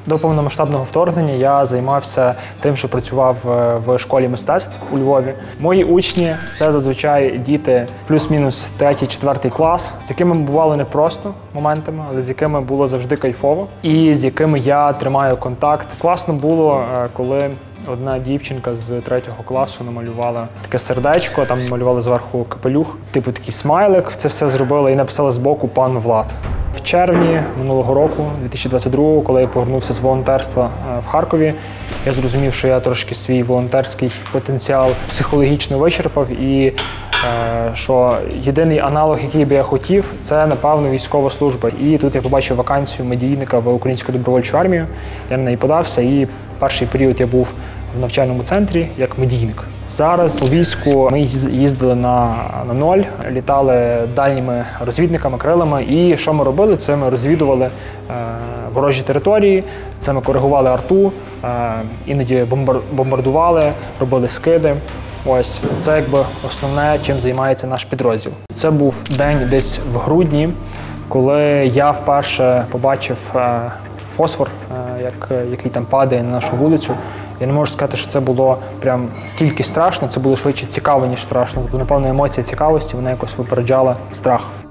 До повномасштабного вторгнення я займався тим, що працював в школі мистецтв у Львові. Мої учні – це зазвичай діти плюс-мінус 3-4 клас, з якими бувало непросто моментами, але з якими було завжди кайфово і з якими я тримаю контакт. Класно було, коли одна дівчинка з 3-го класу намалювала таке сердечко, там намалювала зверху капелюх, типу такий смайлик, це все зробила і написала збоку «Пан Влад». В червні минулого року, 2022-го, коли я повернувся з волонтерства в Харкові, я зрозумів, що я трошки свій волонтерський потенціал психологічно вичерпав і що єдиний аналог, який би я хотів, це, напевно, військова служба. І тут я побачив вакансію медійника в Українську добровольчу армію. Я на неї подався і перший період я був в навчальному центрі як медійник. Зараз у війську ми їздили на ноль, літали дальніми розвідниками, крилами. І що ми робили? Це ми розвідували ворожі території, це ми коригували арту, іноді бомбардували, робили скиди. Ось, це якби основне, чим займається наш підрозділ. Це був день десь в грудні, коли я вперше побачив фосфор, який там падає на нашу вулицю. Я не можу сказати, що це було прям тільки страшно, це було швидше цікаво, ніж страшно. Тобто, напевно, емоція цікавості, вона якось випереджала страх.